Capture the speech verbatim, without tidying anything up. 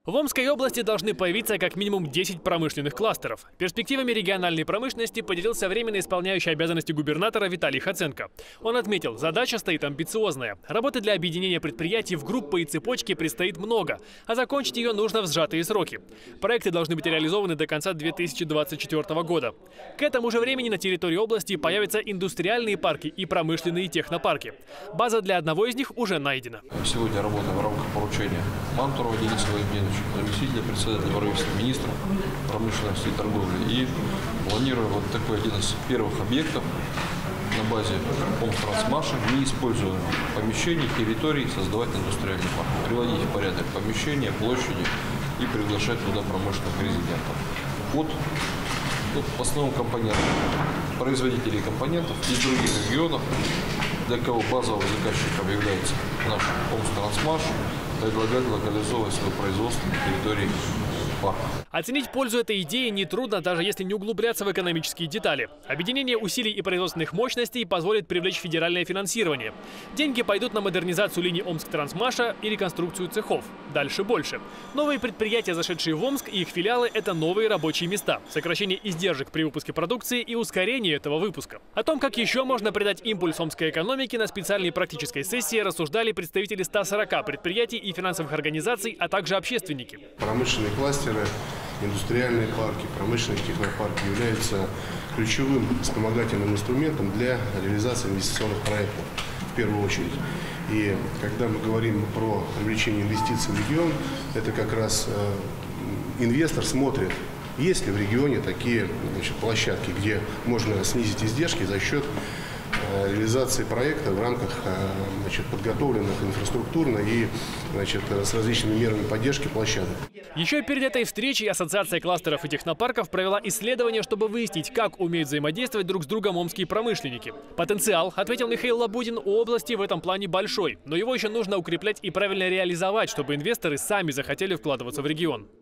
В Омской области должны появиться как минимум десять промышленных кластеров. Перспективами региональной промышленности поделился временно исполняющий обязанности губернатора Виталий Хоценко. Он отметил, задача стоит амбициозная. Работы для объединения предприятий в группы и цепочки предстоит много, а закончить ее нужно в сжатые сроки. Проекты должны быть реализованы до конца две тысячи двадцать четвёртого года. К этому же времени на территории области появятся индустриальные парки и промышленные технопарки. База для одного из них уже найдена. Сегодня работаем в рамках поручения Мантурова Дениса Владимировича, заместителя председателя правительства, министра промышленности и торговли. И планируем вот такой один из первых объектов на базе Омтрансмаша, не используя помещений, территорий, создавать индустриальный парк, приводить в порядок помещения, площади и приглашать туда промышленных резидентов. Вот, вот в основном компонентов, производителей компонентов из других регионов, для кого базовым заказчиком является наш Омтрансмаш, предлагать локализовать свое производство на территории парка. Оценить пользу этой идеи нетрудно, даже если не углубляться в экономические детали. Объединение усилий и производственных мощностей позволит привлечь федеральное финансирование. Деньги пойдут на модернизацию линий Омск-Трансмаша и реконструкцию цехов. Дальше больше. Новые предприятия, зашедшие в Омск, и их филиалы – это новые рабочие места, сокращение издержек при выпуске продукции и ускорение этого выпуска. О том, как еще можно придать импульс омской экономике, на специальной практической сессии рассуждали представители ста сорока предприятий и финансовых организаций, а также общественники. Промышленные кластеры, индустриальные парки, промышленные технопарки являются ключевым вспомогательным инструментом для реализации инвестиционных проектов в первую очередь. И когда мы говорим про привлечение инвестиций в регион, это как раз э, инвестор смотрит, есть ли в регионе такие, значит, площадки, где можно снизить издержки за счет э, реализации проекта в рамках э, значит, подготовленных инфраструктурно и, значит, с различными мерами поддержки площадок. Еще перед этой встречей Ассоциация кластеров и технопарков провела исследование, чтобы выяснить, как умеют взаимодействовать друг с другом омские промышленники. Потенциал, ответил Михаил Лабудин, у области в этом плане большой, но его еще нужно укреплять и правильно реализовать, чтобы инвесторы сами захотели вкладываться в регион.